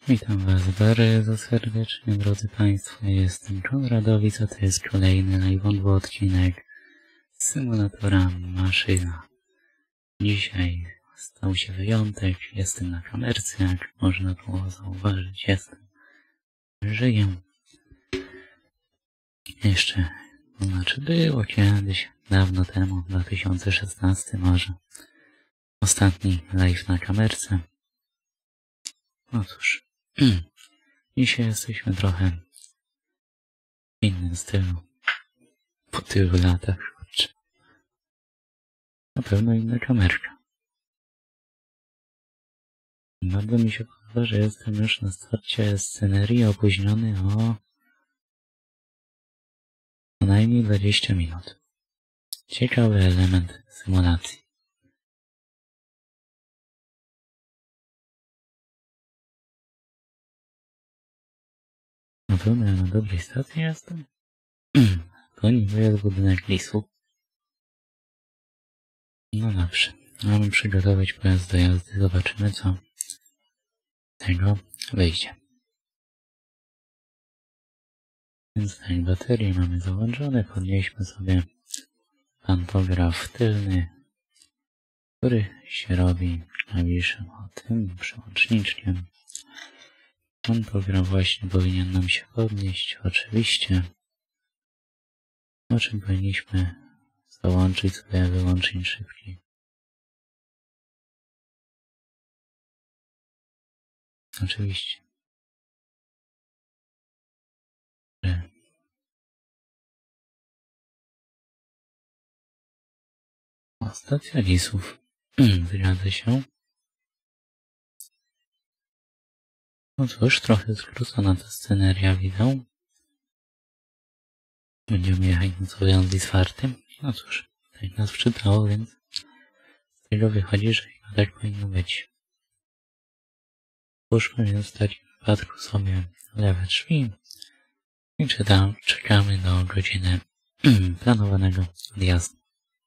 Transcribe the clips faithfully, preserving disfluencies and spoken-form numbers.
Witam Was bardzo serdecznie, drodzy Państwo. Jestem Konradowic, a to jest kolejny najwątły odcinek z symulatora Maszyna. Dzisiaj stał się wyjątek, jestem na kamerce, jak można było zauważyć, jestem. Żyję. Jeszcze, to znaczy było kiedyś, dawno temu, dwa tysiące szesnasty może. Ostatni live na kamerce. Otóż, dzisiaj jesteśmy trochę w innym stylu. Po tylu latach, kurczę. Na pewno inna kamerka. Bardzo mi się podoba, że jestem już na starcie scenerii opóźniony o co najmniej dwadzieścia minut. Ciekawy element symulacji. Na pewno ja na dobrej stacji jestem? To niby jest budynek lisu. No dobrze. Mamy przygotować pojazd do jazdy. Zobaczymy, co z tego wyjdzie. Więc tak, baterię mamy załączone. Podnieśmy sobie pantograf tylny, który się robi klawiszem o tym przełączniczkiem. Pantograf właśnie powinien nam się podnieść, oczywiście. O czym powinniśmy załączyć sobie wyłącznik szybki. Oczywiście. O, stacja lisów. Zgadza się. No cóż, trochę skrócona ta sceneria, widzę. Będziemy jechać na Związki z Fartym. No cóż, tak nas wczytało, więc z tego wychodzi, że chyba tak powinno być. Puszczmy więc w takim wypadku sobie lewe drzwi i czytam, czekamy do godziny planowanego odjazdu.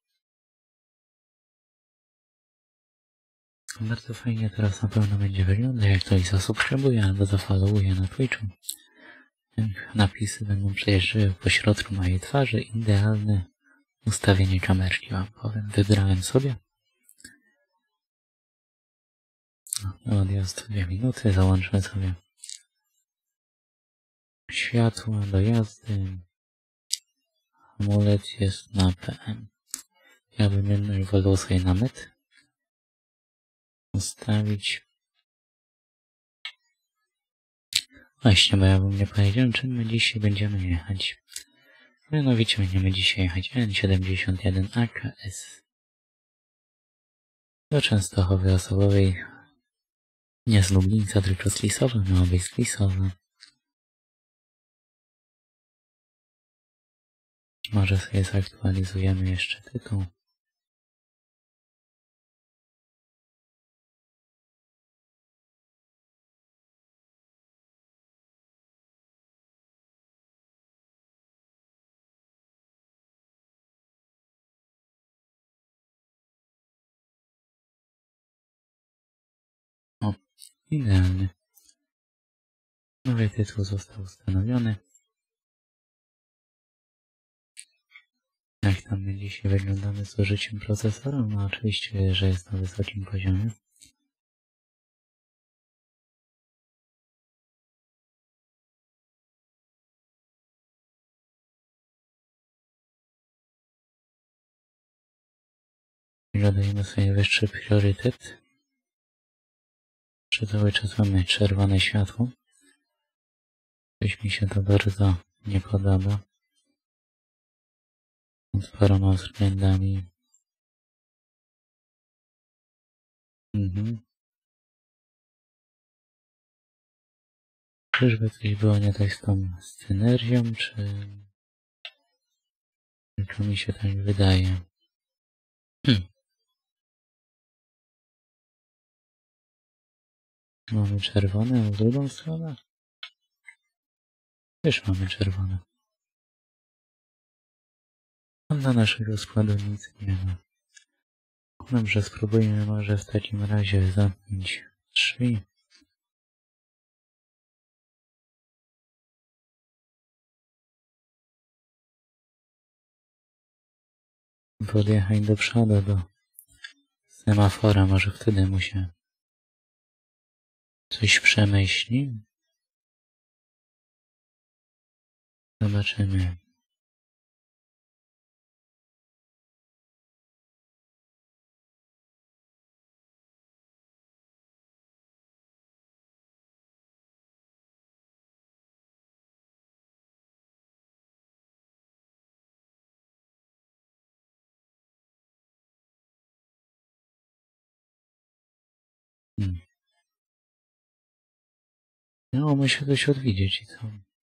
Bardzo fajnie teraz na pewno będzie wyglądać, jak ktoś zasubskrybuje albo zafollowuje na Twitchu. Napisy będą przejeżdżały po środku mojej twarzy. Idealne ustawienie kamerki wam powiem. Wybrałem sobie. No, odjazd dwie minuty. Załączmy sobie światło do jazdy. Hamulec jest na P M. Ja bym jednak wolał sobie na met ustawić. Właśnie, bo ja bym nie powiedział, czym my dzisiaj będziemy jechać. Mianowicie będziemy dzisiaj jechać N siedemdziesiąt jeden A K S do Częstochowy osobowej. Nie z Lublińca, tylko z Lisowa. Miało być z Lisowa. Może sobie zaktualizujemy jeszcze tytuł. O, idealny. Nowy tytuł został ustanowiony. Jak tam my dzisiaj wyglądamy z użyciem procesora? No oczywiście, że jest na wysokim poziomie. Dodajemy sobie wyższy priorytet. Przy cały czas mamy czerwone światło. Coś mi się to bardzo nie podoba. Z paroma względami. Mhm. Czyżby coś było nie tak z tą scenerią, czy... Tylko mi się tak wydaje. Hmm. Mamy czerwone, a w drugą stronę? Też mamy czerwone. A dla naszego składu nic nie ma. Dobrze, spróbujmy może w takim razie zamknąć drzwi. podjechać do przodu, do semafora, może wtedy mu się coś przemyśli. Zobaczymy. Hmm. Miałoby się coś odwidzieć i co?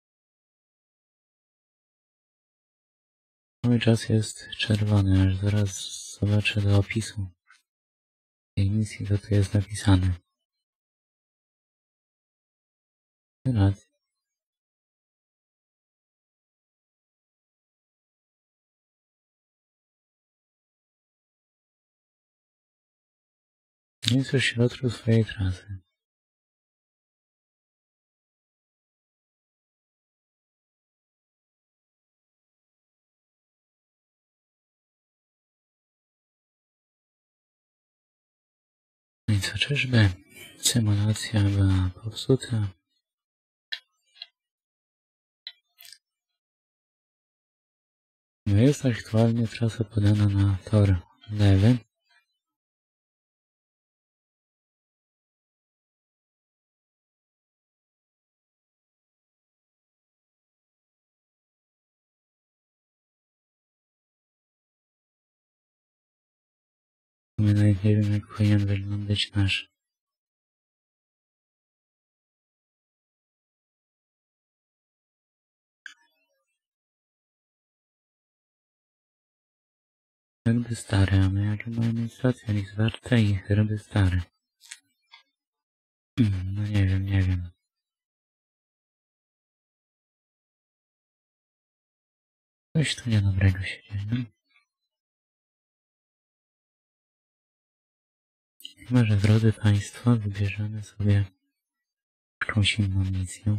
Cały czas jest czerwony, aż zaraz zobaczę do opisu tej misji, co tu jest napisane. Racja. Jest już w środku swojej trasy. No i co, czyżby symulacja była popsuta? No jest aktualnie trasa podana na tor lewy. My nawet nie wiem, jak powinien wyglądać nasz herby stare, a my jakie mamy socjalizm warte i herby stare. No nie wiem, nie wiem. Coś tu niedobrego się dzieje. Chyba, że drodzy Państwo, wybierzemy sobie jakąś inną misję.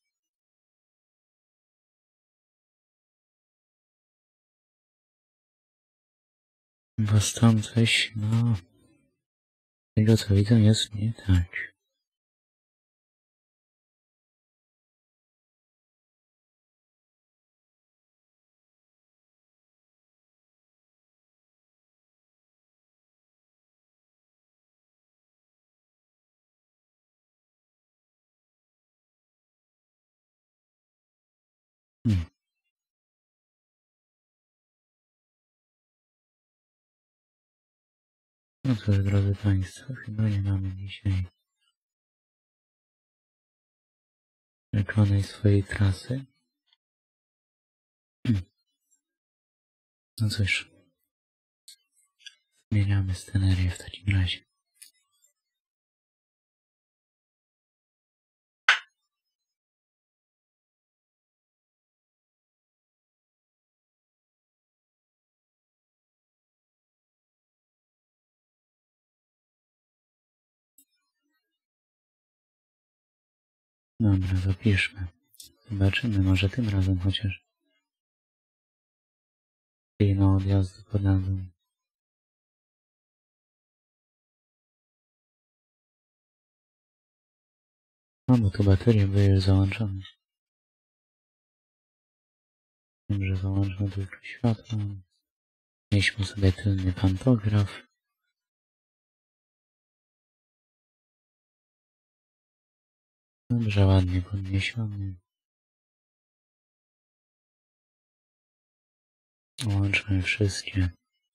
Bo stąd coś, no, tego co widzę jest nie tak. Hmm. No cóż, drodzy Państwo, chyba nie mamy dzisiaj rzeczonej swojej trasy. Hmm. No cóż, zmieniamy scenerię w takim razie. Dobra, zapiszmy. Zobaczymy, może tym razem chociaż inną odjazdu podadzą. No bo tu baterie były już załączone. Dobrze, załączmy tylko światło. Mieliśmy sobie tylny pantograf. Dobrze, ładnie podniesiony. Łączmy wszystkie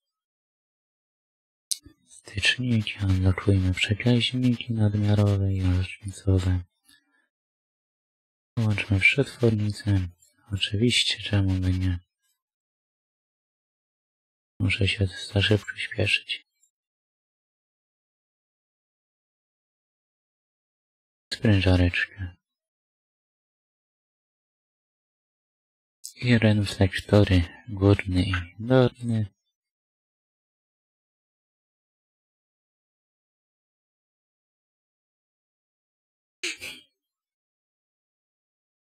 styczniki, odblokujmy przekaźniki nadmiarowe i rocznicowe. Połączmy przetwornicę. Oczywiście, czemu by nie? Muszę się za szybko śpieszyć. Sprężareczkę. I reflektory górny i dolny.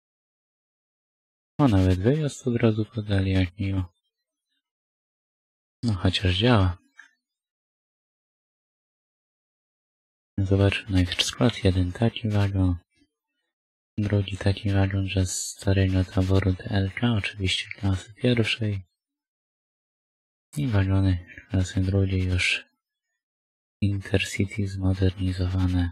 O, nawet wyjazd od razu podali, jak miło. No chociaż działa. Zobaczmy najpierw skład. Jeden taki wagon. Drugi taki wagon, że z starego taboru T L K, oczywiście klasy pierwszej. I wagony klasy drugiej już Intercity zmodernizowane.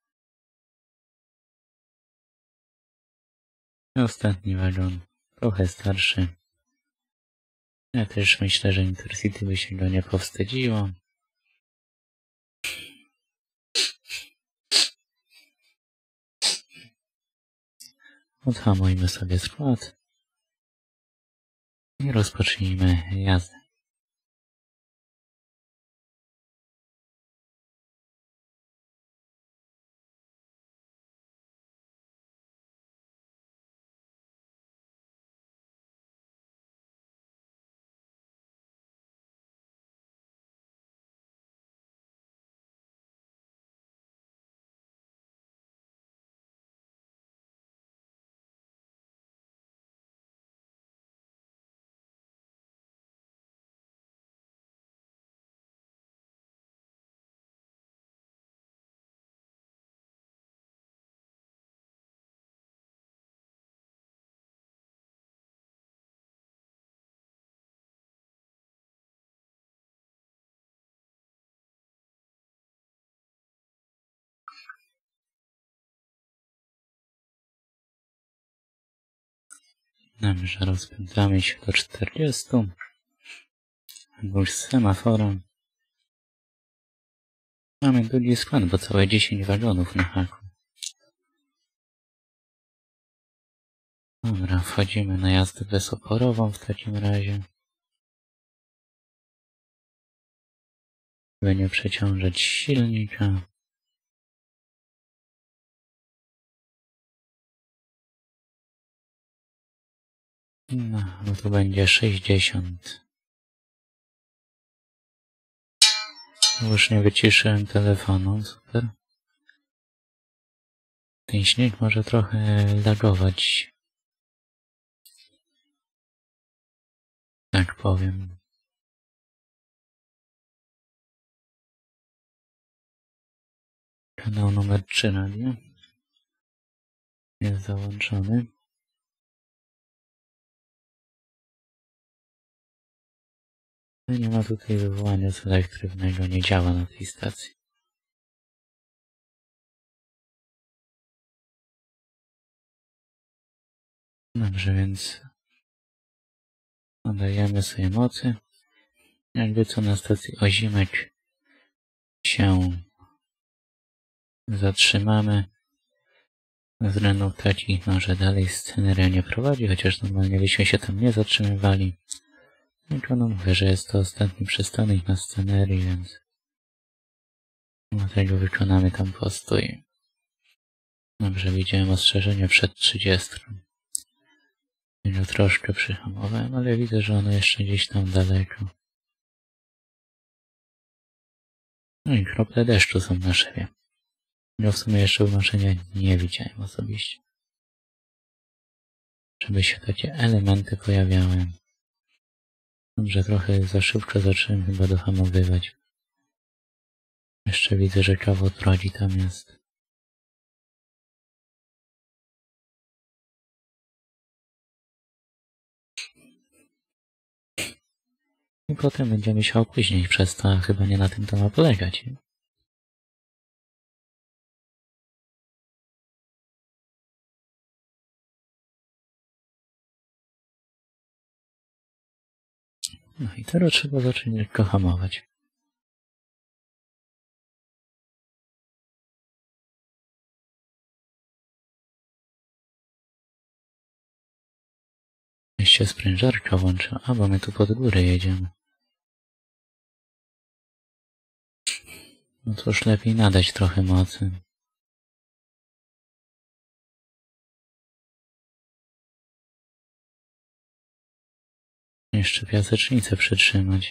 I ostatni wagon, trochę starszy. Ja też myślę, że Intercity by się go nie powstydziło. Odhamujmy sobie skład i rozpocznijmy jazdę. Dobrze, rozpędzamy się do czterdziestu. Już z semaforem. Mamy drugi skład, bo całe dziesięć wagonów na haku. Dobra, wchodzimy na jazdę bezoporową w takim razie. By nie przeciążać silnika. No, no to będzie sześćdziesiąt. Już nie wyciszyłem telefonu, super. Ten śnieg może trochę lagować. Tak powiem. Kanał numer trzy radio jest załączony. Nie ma tutaj wywołania selektywnego, nie działa na tej stacji. Dobrze, więc nadajemy sobie mocy. Jakby co na stacji Ozimek się zatrzymamy. Z względów takich, no, że dalej sceneria nie prowadzi, chociaż normalnie byśmy się tam nie zatrzymywali. Tylko no mówię, że jest to ostatni przystanek na scenerii, więc dlatego wykonamy tam postój. Dobrze, widziałem ostrzeżenie przed trzydziestką. Jego troszkę przyhamowałem, ale widzę, że ono jeszcze gdzieś tam daleko. No i krople deszczu są na szybie. Ja w sumie jeszcze unoszenia nie widziałem osobiście. Żeby się takie elementy pojawiały. Dobrze, trochę za szybko zacząłem chyba dohamowywać. Jeszcze widzę, że kawał drogi tam jest. I potem będziemy się opóźnić przez to, a chyba nie na tym to ma polegać. No i teraz trzeba zacząć lekko hamować. Jeszcze sprężarka włączę, a bo my tu pod górę jedziemy. No to już lepiej nadać trochę mocy. Jeszcze piasecznicę przytrzymać.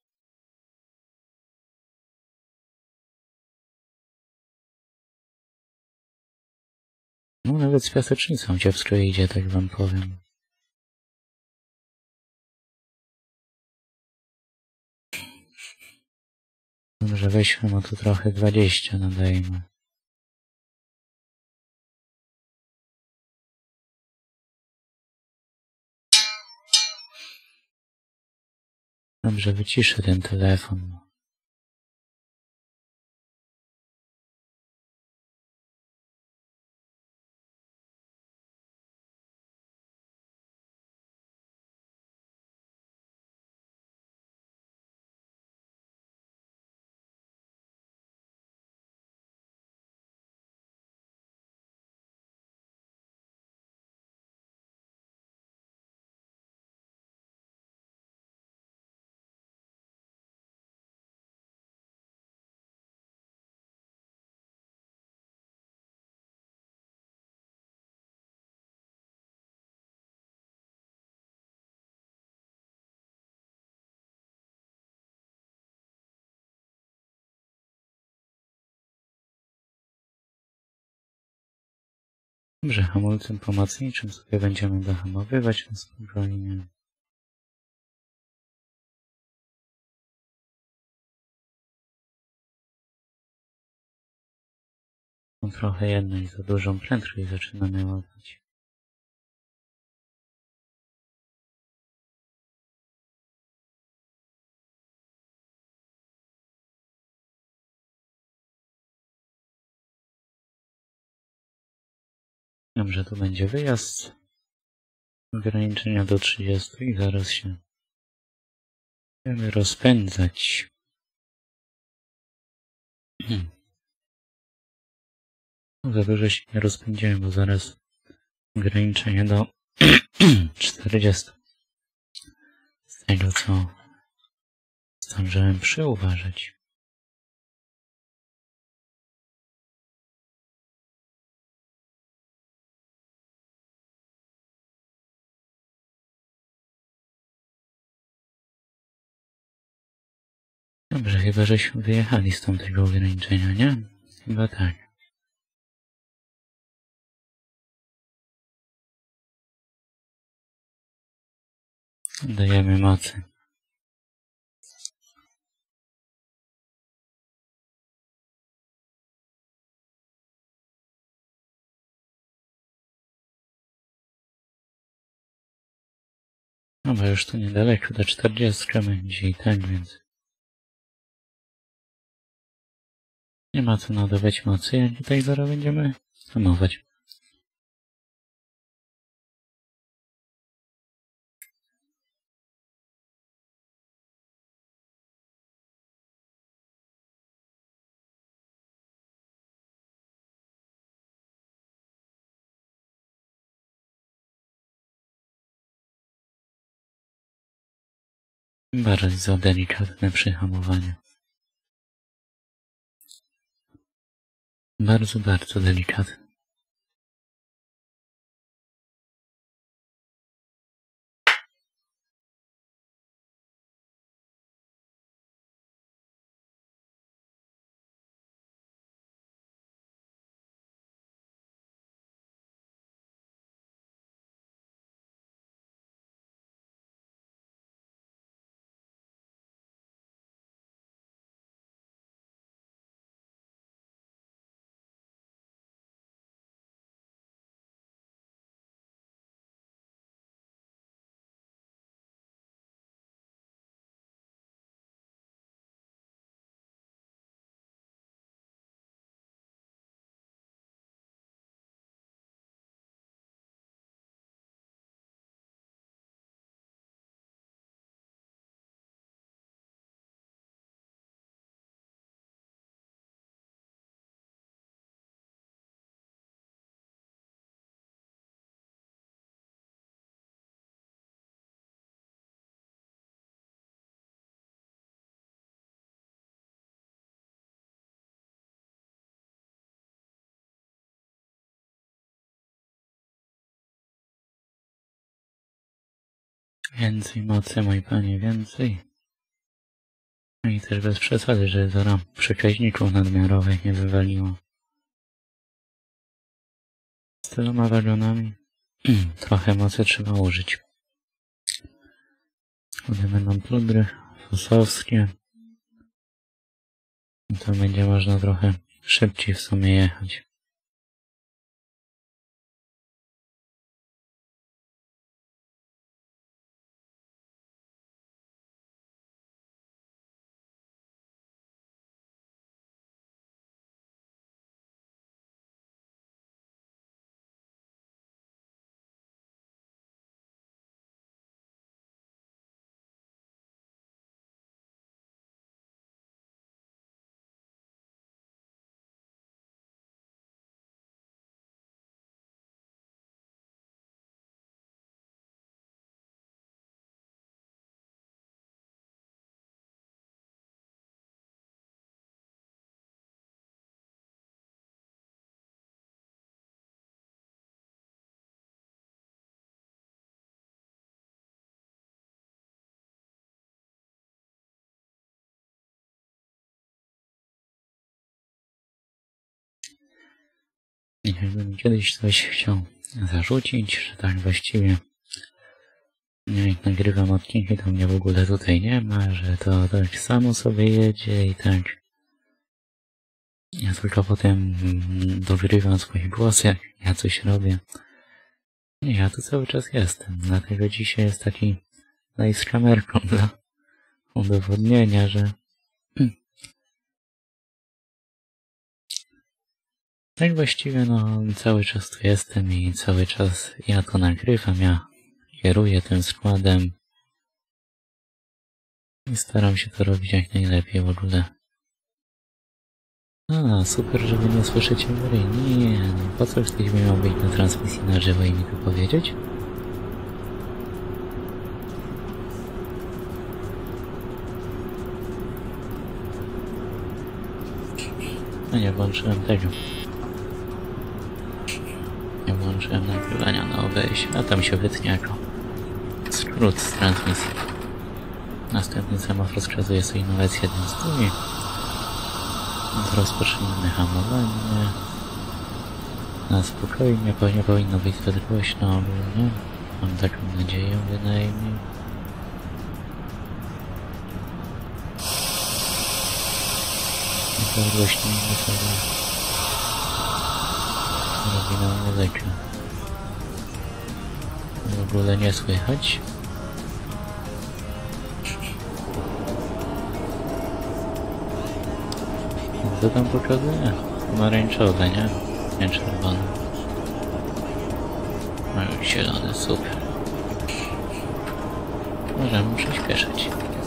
No nawet z piasecznicą kiepsko idzie, tak wam powiem. Dobrze, weźmy mu tu trochę dwadzieścia, nadajmy. Dobrze, wyciszę ten telefon. Dobrze, hamulcem pomocniczym sobie będziemy dohamowywać na spokojnie. No trochę jednak za dużą prędkość zaczynamy łapać. Dobrze, tu będzie wyjazd. Ograniczenia do trzydziestu i zaraz się będziemy rozpędzać. No, za dużo się nie rozpędziłem, bo zaraz ograniczenie do czterdziestu. Z tego, co zdążyłem przyuważyć. Dobrze, chyba żeśmy wyjechali z tamtego ograniczenia, nie? Chyba tak. Dajemy mocy. No bo już tu niedaleko do czterdziestki będzie i tak, więc nie ma co nadawać mocy, jak tutaj zaraz będziemy hamować. Bardzo delikatne przyhamowanie. Bardzo, bardzo delikatne. Więcej mocy, mój panie, więcej. No i też bez przesady, że zaraz przekaźników nadmiarowych nie wywaliło. Z tyloma wagonami trochę mocy trzeba użyć. One będą pludry fosowskie. To będzie można trochę szybciej w sumie jechać. Jakbym kiedyś coś chciał zarzucić, że tak właściwie jak nagrywam odcinki, to mnie w ogóle tutaj nie ma, że to tak samo sobie jedzie i tak. Ja tylko potem dogrywam swoje głosy, jak ja coś robię. Nie, ja tu cały czas jestem, dlatego dzisiaj jest taki live z kamerką dla udowodnienia, że tak właściwie no cały czas tu jestem i cały czas ja to nagrywam, ja kieruję tym składem i staram się to robić jak najlepiej w ogóle. A, super, że wy nie słyszycie góry. Nie, no po co ktoś by miał być na transmisji na żywo i mi to powiedzieć? No nie włączyłem tego. Nie włączyłem nagrywania na O B S, a tam się wytnie jako skrót z transmisji. Następny semafor wskazuje sobie innowacji jeden z drugiej. Rozpoczynamy hamowanie. Na spokojnie, bo nie powinno być zbyt głośno ogólnie. Mam taką nadzieję bynajmniej. I to głośniej sobie robimy muzykę. W ogóle nie słychać. Co tam pokazuje? Pomarańczowe, nie? Nie czerwone. No zielony, super. Możemy przyspieszyć.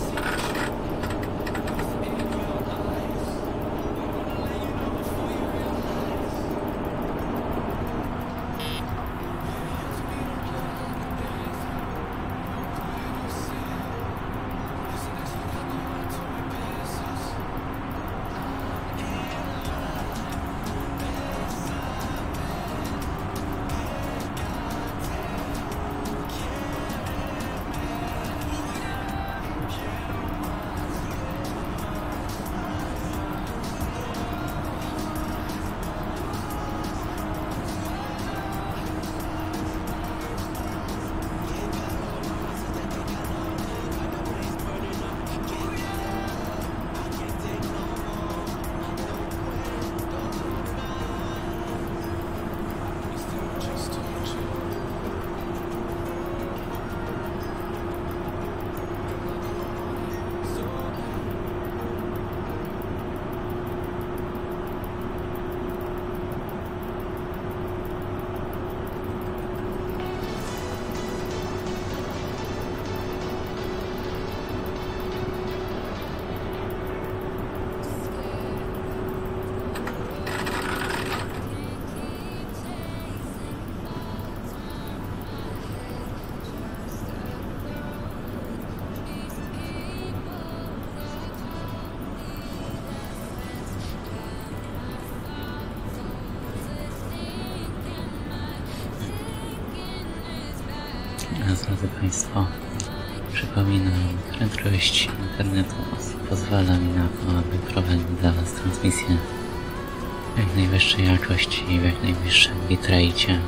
Drodzy Państwo, przypominam, prędkość internetu pozwala mi na to, aby prowadzić dla Was transmisję w jak najwyższej jakości i w jak najwyższym bitrate.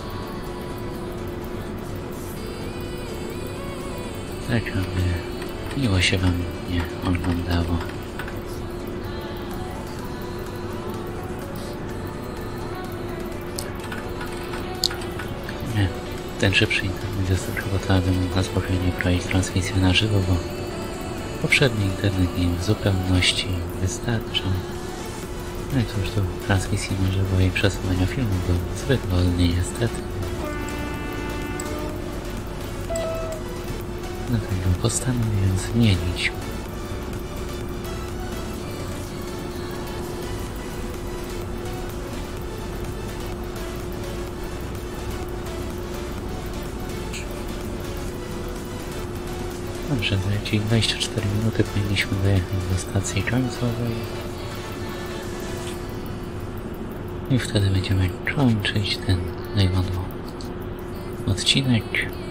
Tak, aby miło się Wam nie oglądało. ten szybszy internet jest przygotowy na spokojnie prowadzić transmisję na żywo, bo poprzedni internet nie w zupełności wystarcza. No i cóż, do transmisji na żywo i przesyłania filmu był zbyt wolny niestety. Dlatego postanowiłem zmienić. Dobrze, za jakieś dwadzieścia cztery minuty powinniśmy dojechać do stacji końcowej. I wtedy będziemy kończyć ten najwątły odcinek.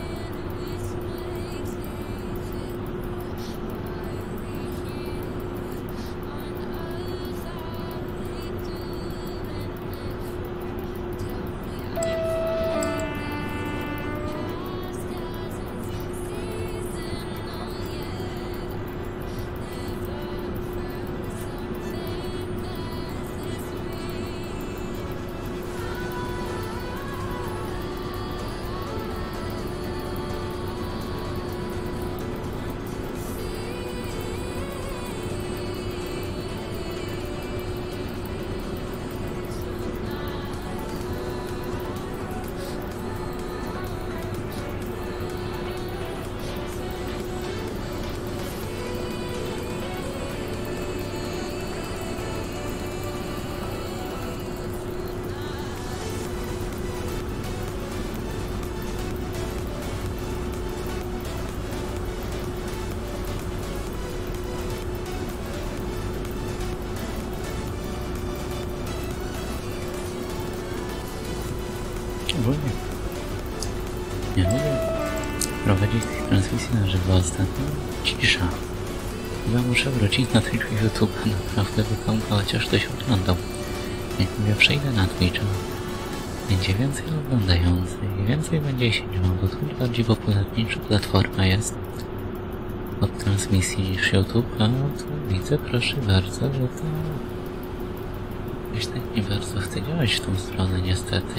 Ogólnie nie lubię prowadzić tych transmisji na żywo ostatnio. Cisza. Chyba muszę wrócić na tego YouTube'a, naprawdę wykonał, chociaż ktoś oglądał. Jak mówię, przejdę na Twitcha. Będzie więcej oglądających, więcej będzie się działo, bo Twitch bardziej popularniejsza platforma jest od transmisji niż YouTube, a tu widzę, proszę bardzo, że to jakoś tak nie bardzo chce działać w tą stronę niestety.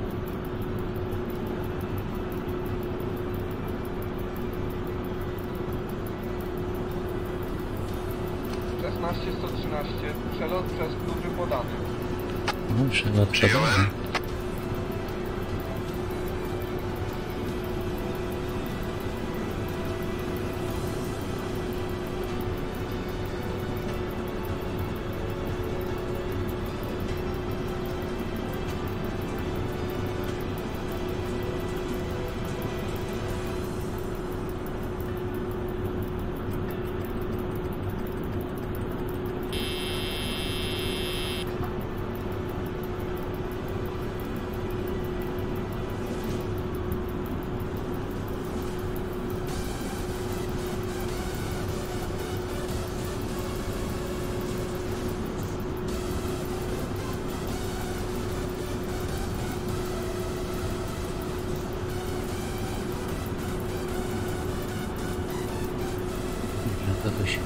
szesnaście sto trzynaście, przelot przez kluby podany. No, przelot podany. Kogoś.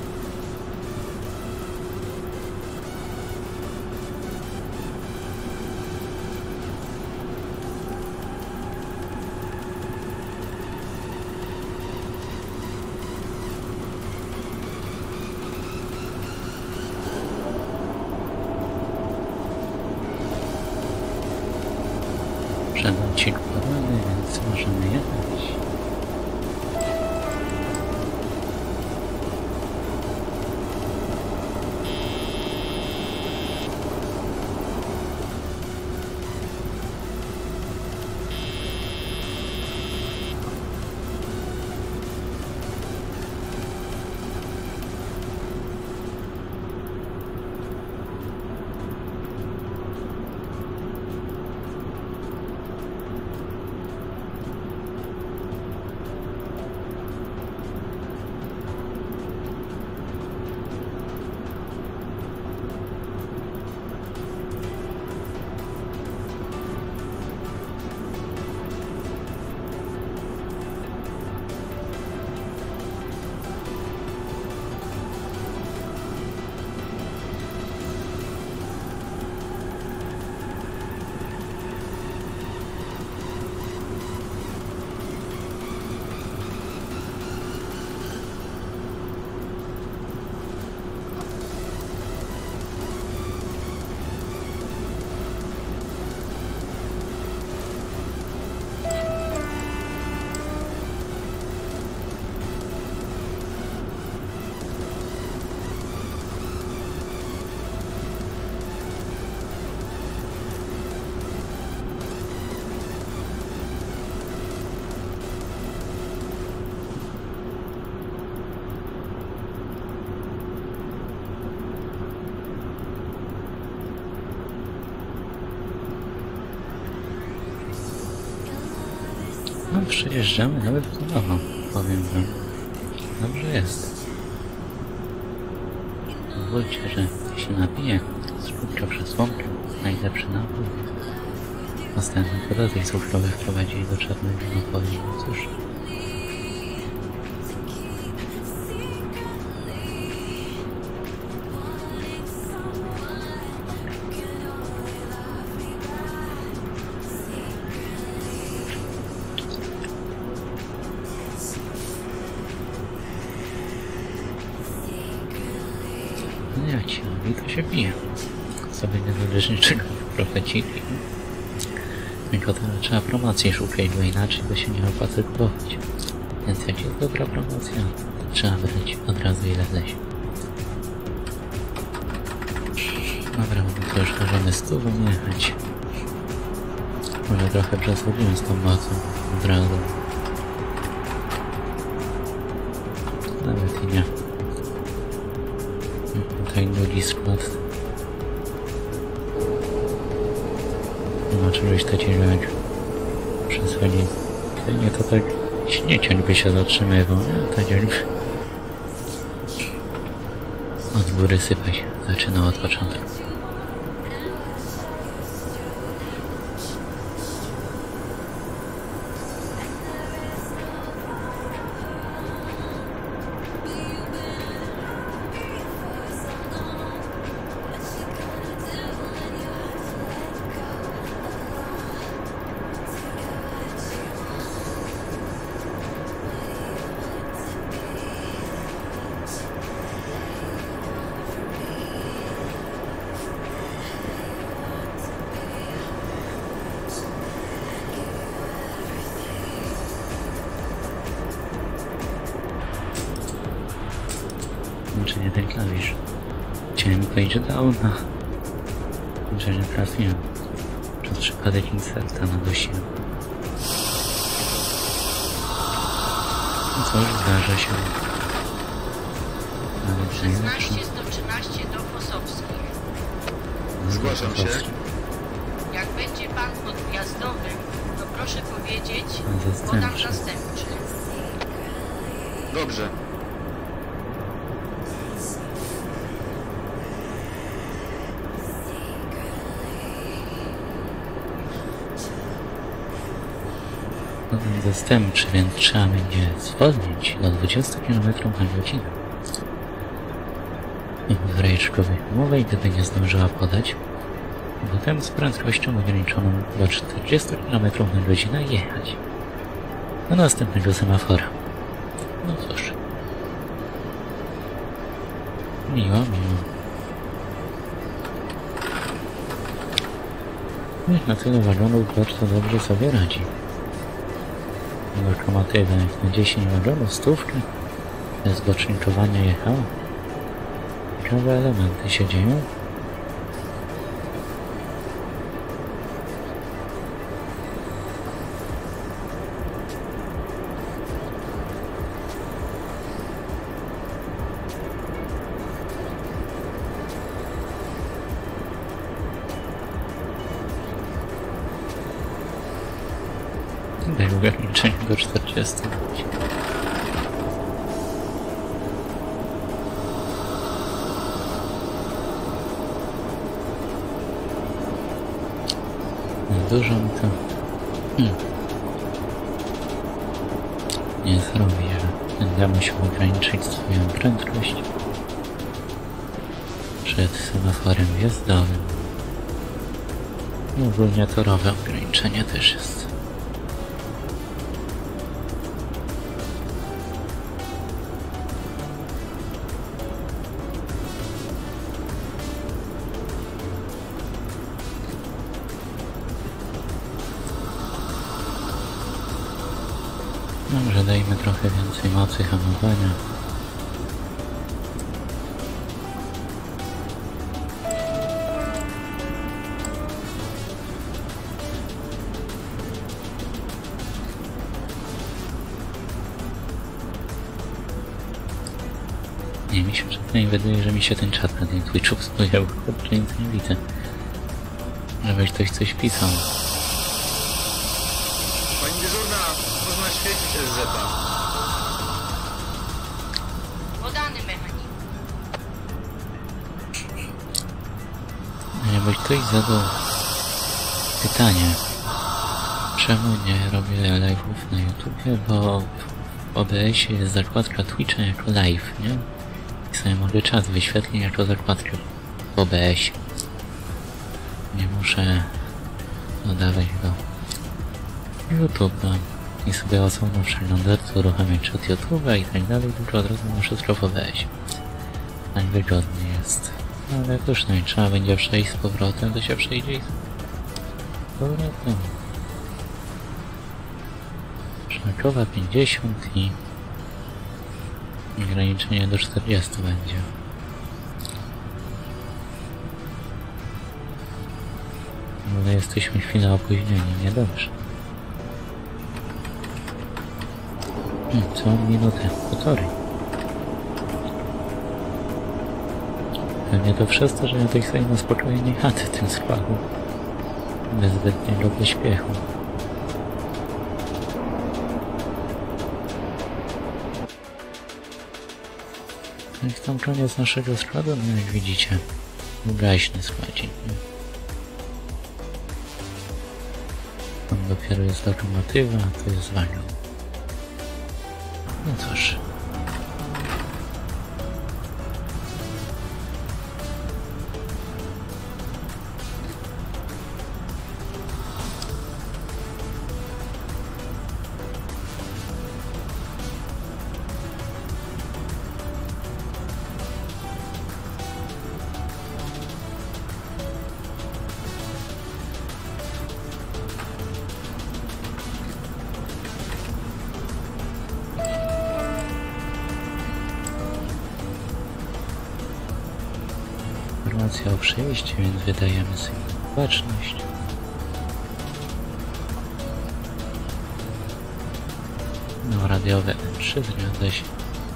Przelącik podany, więc możemy jechać. Przejeżdżamy nawet w nowo, powiem wam. Dobrze jest. Pozwólcie, że się napiję z kubka przesłonkę, najlepszy napój. Następnie podatek cukrowy wprowadzili do czarnego napoju. No cóż. No jak się robi, to się pije. Sobie nie zależy czego profecili. Tylko to trzeba promocji szukać, bo inaczej to się nie opłaca kupować. Więc jak jest dobra promocja, to trzeba brać od razu ile wlezie. Dobra, bo to już możemy z tubą jechać. Może trochę przesadziłem z tą mocą od razu. Nawet i nie. Tutaj drugi skład. Nie ma czegoś takiego jak przesadzi. Nie to tak śniecień by się zatrzymywał, nie? Tak jakby od góry sypać zaczynał od początku. Czy nie ten klawisz? Chciałem powiedzieć downa, że nie trafiłem. Przez przypadek inserta nadusiłem. No cóż, zdarza się. Ale szesnaście sto trzynaście do Kosowskich. Zgłaszam się. Jak będzie pan podjazdowym, to proszę powiedzieć, Zastępczy. podam zastępczy. Dobrze. Podam zastępczy, więc trzeba będzie zwolnić do dwudziestu kilometrów na godzinę. W rejeczkowej umowie, gdyby nie zdążyła podać, potem z prędkością ograniczoną do czterdziestu kilometrów na godzinę jechać do następnego semafora. No cóż. Miło, miło. Jak na tyle wagonów Bocz to dobrze sobie radzi. Lokomotywa jak na dziesięć wagonów, stówkę, bez boczniczowania jechała. Ciekawe elementy się dzieją. Daj ograniczenie do czterdziestu. Dużo mi to hmm. nie zrobi, że będę musiał ograniczyć swoją prędkość przed semaforem wjazdowym. I ogólnie torowe ograniczenie też jest. Dobrze, dajmy trochę więcej mocy hamowania. Nie, mi się przynajmniej wydaje, że mi się ten czat na tym Twitchu wspodział, kurczę, nic nie widzę. Żebyś ktoś coś pisał. Pani dyżurna, poznaje Ciężar pan. Podany mechanik. Jakby ktoś zadał pytanie, czemu nie robię live'ów na YouTubie, bo w O B S-ie jest zakładka Twitcha jako live, nie? I sobie mogę czat wyświetlić jako zakładkę w O B S-ie. Nie muszę dodawać do YouTube'a i sobie osobno przeglądarkę uruchamiać czat YouTube'a i tak dalej, tylko od razu na wszystko w O B S-ie. Tak wygodnie jest. Ale też no i trzeba będzie przejść z powrotem, to się przejdzie i z powrotem. Szlakowa pięćdziesiąt i ograniczenie do czterdziestu będzie. Ale jesteśmy chwilę opóźnieni, niedobrze. Hmm, co minutę, półtorej. Pewnie to przez to, że ja tej sobie na spokojnie chaty tym składam. Bez zbytniego pośpiechu. No i tam koniec naszego składu, no jak widzicie, ugaśny składzik. Tam dopiero jest lokomotywa, a to jest wagon. No cóż. Informacja o przejściu, więc wydajemy sobie baczność. No, radiowe M trzy zgadza się.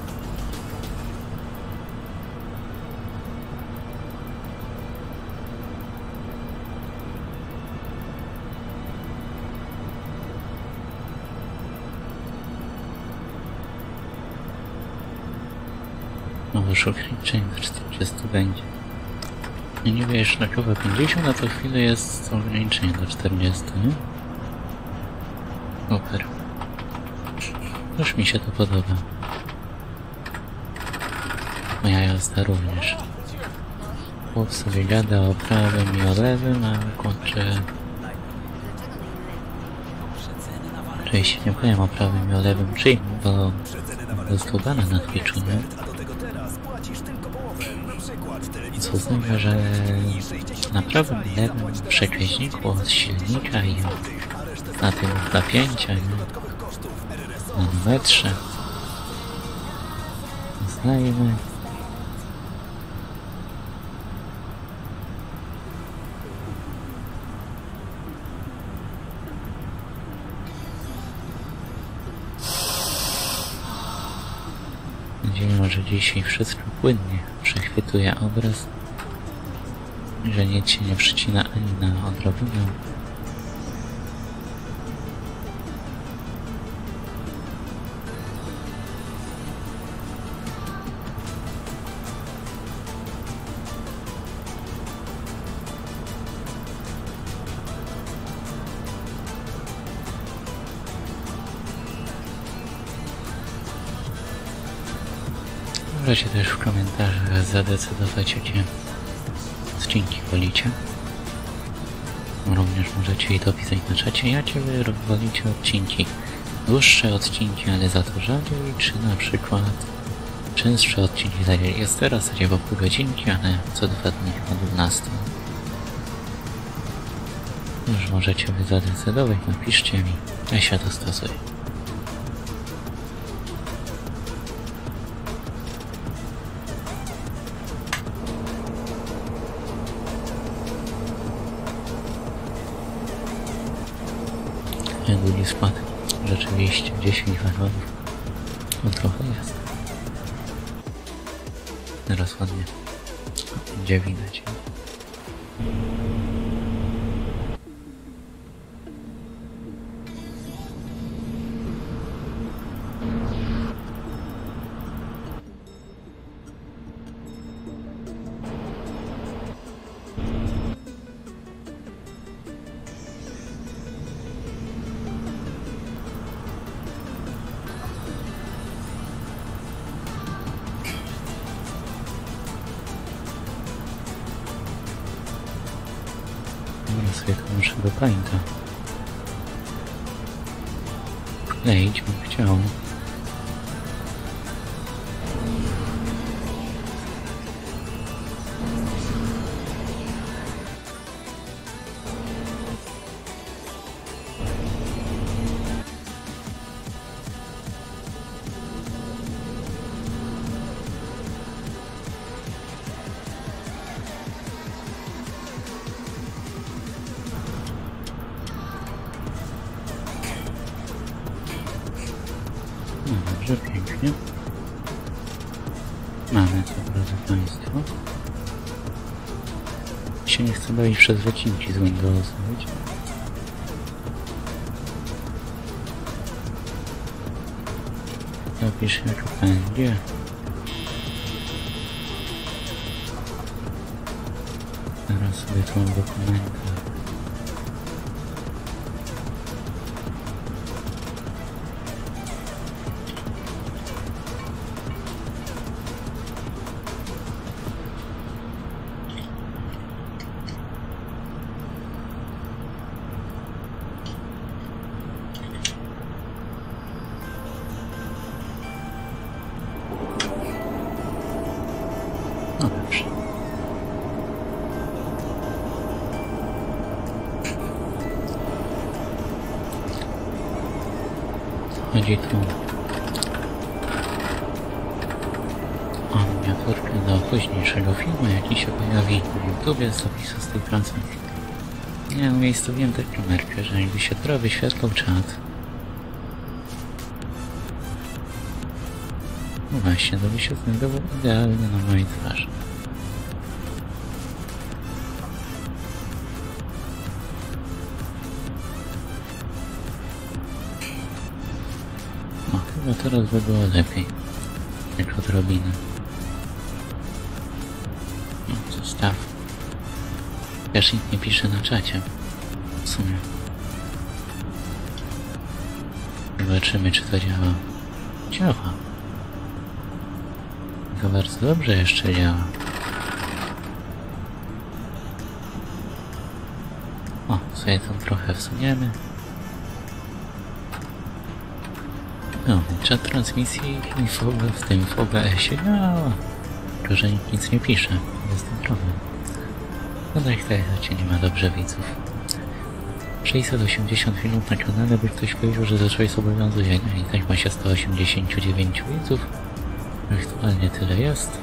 No, już ograniczenie do czterdziestu będzie. Nie, nie wiesz, szlakowa pięćdziesiąt, a to chwilę jest ograniczenie do czterdziestu, nie? Super. Już mi się to podoba. Moja jazda również. Chłop sobie gada o prawym i o lewym, a kończę... Oczywiście nie powiem o prawym i o lewym czyim, bo dostał bana na Twitchu, nie? Co oznacza, że na prawym i lewym przekaźniku od silnika i na tym napięcia, nanometrze znajemy nadzieję, że dzisiaj wszystko płynnie przechwytuje obraz, że nic się nie przycina ani na odrobinę. Możecie też w komentarzach zadecydować, jakie odcinki wolicie. Również możecie i dopisać na czacie, jakie wy wolicie odcinki. Dłuższe odcinki, ale za to rzadziej, czy na przykład częstsze odcinki, tak jak jest teraz, takie po pół godzinki, ale co dwa dni o dwunastej. Już możecie wy zadecydować, napiszcie mi, ja się dostosuję. Długi skład. Rzeczywiście dziesięć wagonów. No trochę jest. Teraz ładnie będzie widać. sobie to muszę do painta wkleić, bym chciał. No dobrze, pięknie. Mamy to, drodzy Państwo. Się nie chcę bawić przez wycinki z Windowsa, wiecie? Zapisz jak będzie. Teraz sobie tu mam dokumenty. No dobrze. Chodzi tu o miniaturkę do późniejszego filmu, jaki się pojawi na YouTubie z zapisu z tej pracy. Ja umiejscowiłem tę kamerkę, że jakby się teraz wyświetlał czat. No właśnie, to by się znajdował idealnie na mojej twarzy. No, chyba teraz by było lepiej. Jak odrobinę. No, zostaw. Też nikt nie pisze na czacie. W sumie. Zobaczymy, czy to działa. Działa. To bardzo dobrze jeszcze działa. O, sobie tam trochę wsuniemy. No, czat transmisji i w, w tym w O B S-ie działa. Tylko, że nikt nic nie pisze. Jest ten problem. No tak, tak, raczej nie ma dobrze widzów. sześćset osiemdziesiąt filmów na kanale, by ktoś powiedział, że zacząłeś zobowiązuje. I tak ma się sto osiemdziesiąt dziewięć widzów. Aktualnie tyle jest.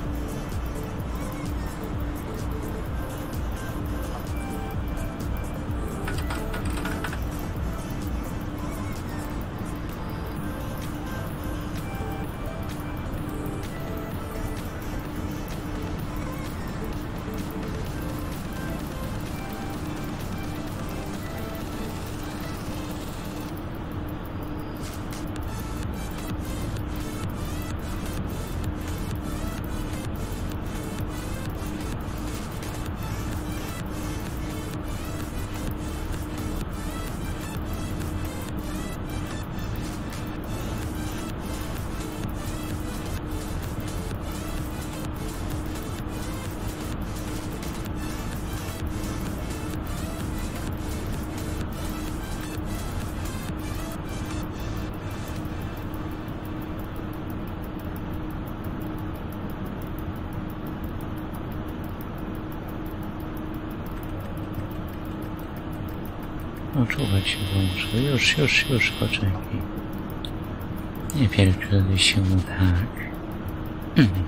O, czuwać się włączy. Już, już, już, poczekaj. Nie pierdolę się tak. Mhm.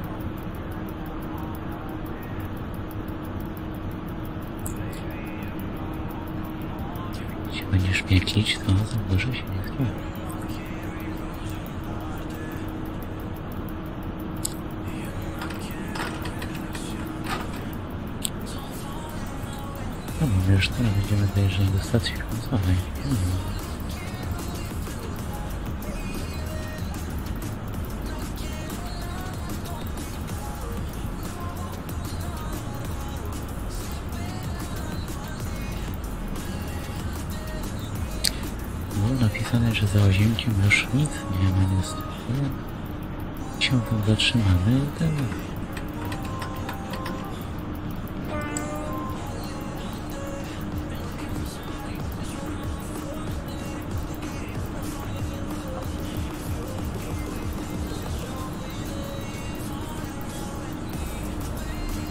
Jeśli będziesz pieklić, to za dużo się nie zgadza. No bo już teraz będziemy dojeżdżać do stacji końcowej. Hmm. Było napisane, że za Oziemkiem już nic nie ma niestety. Się tam zatrzymamy i ten...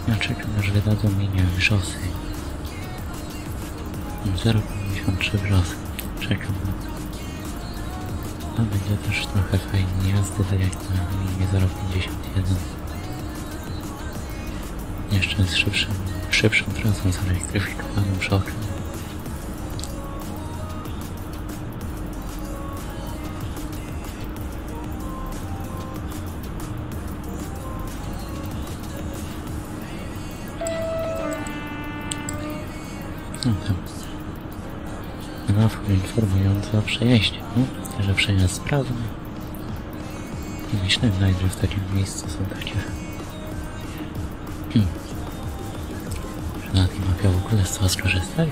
Ja czekam, aż wydadzą mi, nie wiem, wrzosy. zero przecinek pięćdziesiąt trzy wrzosy. Czekam na to. A będzie też trochę fajnie jazdy, tak jak na linie zero przecinek pięćdziesiąt jeden. Jeszcze z szybszym, szybszą trasą zelektryfikowanym szokiem. No tam. Semafor informujący o przejeździe. No, że przejazd sprawny. I myślałem nawet, że w takim miejscu są takie... Hmm. Że na tej mapie w ogóle z co skorzystać.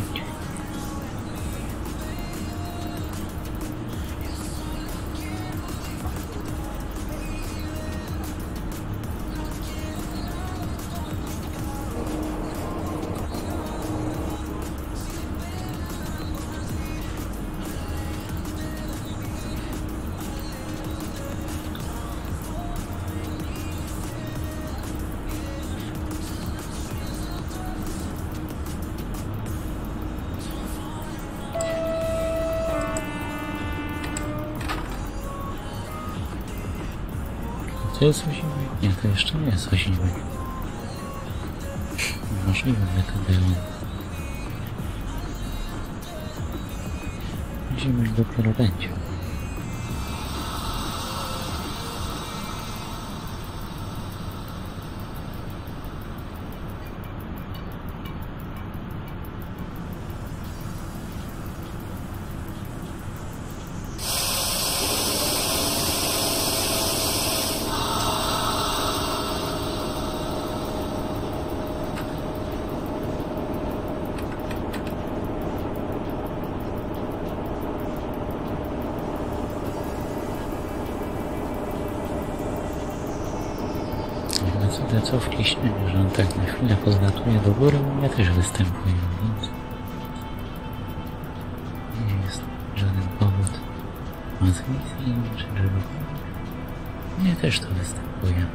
To jest osimek? Nie, to jeszcze nie jest osimek. Możliwe, że to było. Osimek dopiero będzie. Co, co wciśnienie, że on tak na chwilę podlatuje do góry, u mnie też występuje, więc nie jest żaden powód transmisji, czy czegokolwiek. Mnie też to występuje.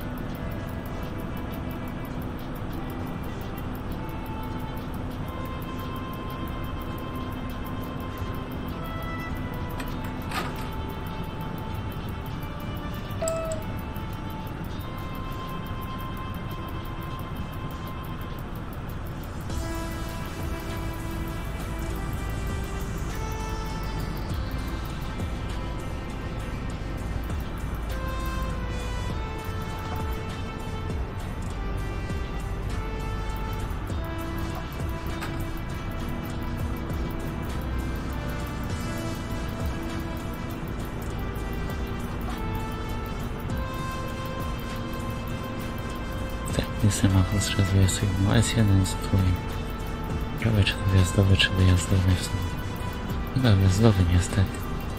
Semafor wskazuje sygnał S jeden stój. Prawe czy to wjazdowy, czy wyjazdowy w sumie. Chyba wjazdowy niestety.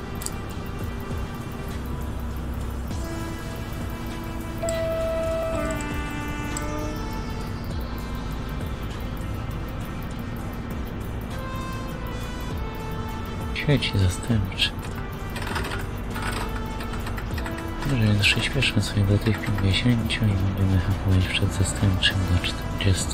Świeci zastępczy. Dobrze, przyspieszmy sobie do tych pięćdziesięciu i będziemy hamować przed zastępczym do czterdziestu.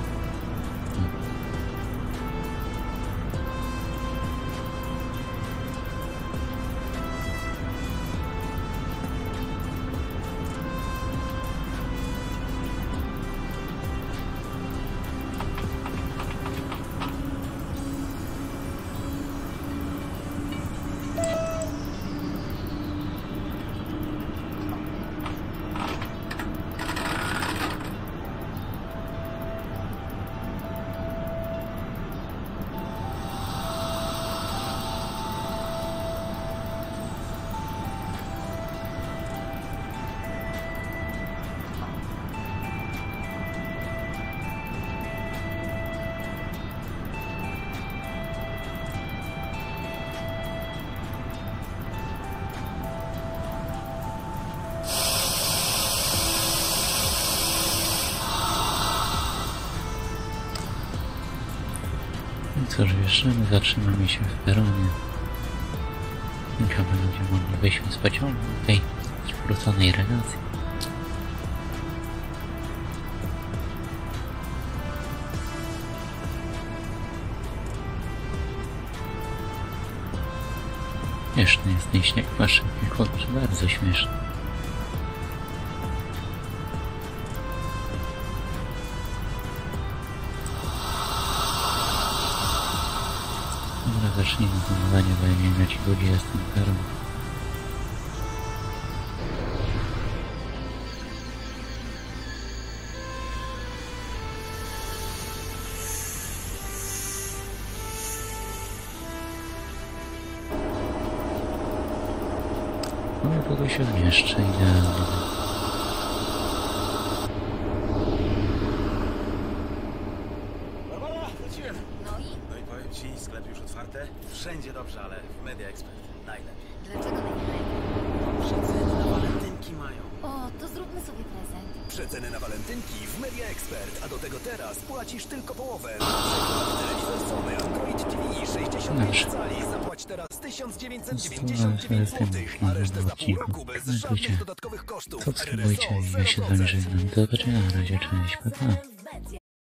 Cóż, wjeżdżamy, zatrzymamy się w peronie. Chyba będziemy mogli wyjść z pociągu tej skróconej relacji. Śmieszny jest ten śnieg w Waszyngtonie, kurczę, bardzo śmieszny. Dobra, zacznijmy hamowanie, bo ja nie wiem, jak ci ludzi jest tym karą. No, to się zmieszczę idealnie. Barbara, wróciłem! No i? No i powiem ci, sklepy już otwarte? Wszędzie dobrze, ale w Media Expert najlepiej. Dlaczego najlepiej? Przeceny na walentynki mają. O, to zróbmy sobie prezent. Przeceny na walentynki w Media Expert, a do tego teraz płacisz tylko połowę. Na przykład telewizor Sony Android T V sześćdziesiąt pięć cali zapłać teraz tysiąc dziewięćset dziewięćdziesiąt dziewięć złotych, a resztę za pół roku bez żadnych dodatkowych kosztów. Subskrybujcie i ja się z wami żegnam. Do zobaczenia, na razie, cześć, pa pa.